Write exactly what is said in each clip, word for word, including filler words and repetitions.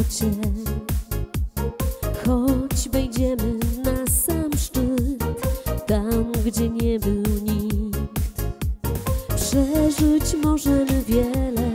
Cię. Choć wejdziemy na sam szczyt, tam gdzie nie był nikt, przeżyć możemy wiele,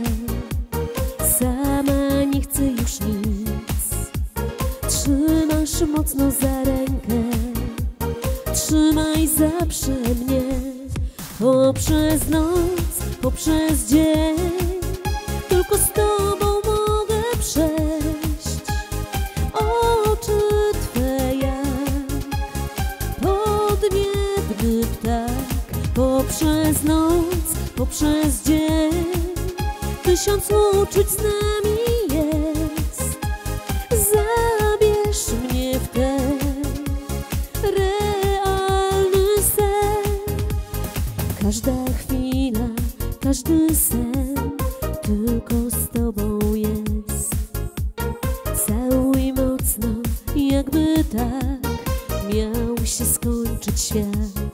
sama nie chcę już nic. Trzymasz mocno za rękę, trzymaj zawsze mnie, poprzez noc, poprzez dzień, tylko z Tobą mogę przejść. Oczy Twe jak podniebny ptak, poprzez noc, poprzez dzień, tysiąc uczuć z nami jest. Zabierz mnie w ten realny sen. Każda chwila, każdy sen tylko z Tobą jest. Całuj mocno, jakby tak miał się skończyć świat.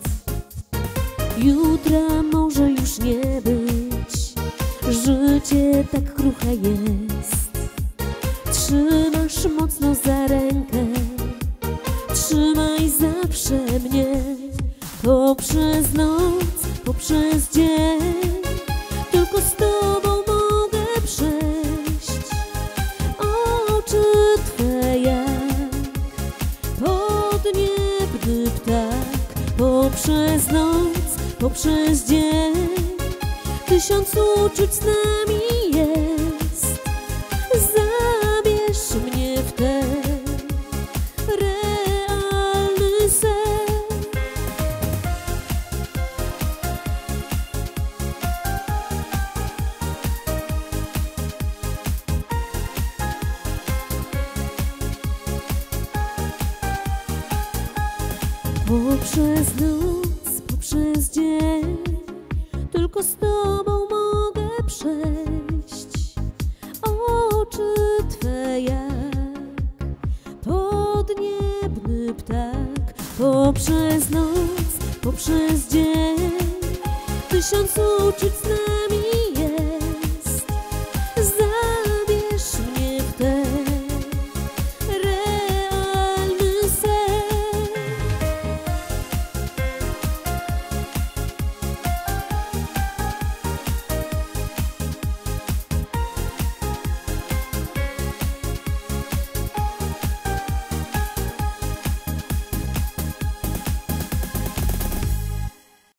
Jutra może już nie być, życie tak kruche jest. Trzymasz mocno za rękę, trzymaj zawsze mnie, poprzez noc, poprzez dzień, tylko z Tobą mogę przejść. Oczy Twe jak podniebny ptak, poprzez noc, poprzez dzień, tysiąc uczuć z nami jest. Zabierz mnie w ten realny sen. Poprzez noc, poprzez dzień, tylko z Tobą mogę przejść. Oczy Twe jak podniebny ptak, poprzez noc, poprzez dzień, tysiąc uczuć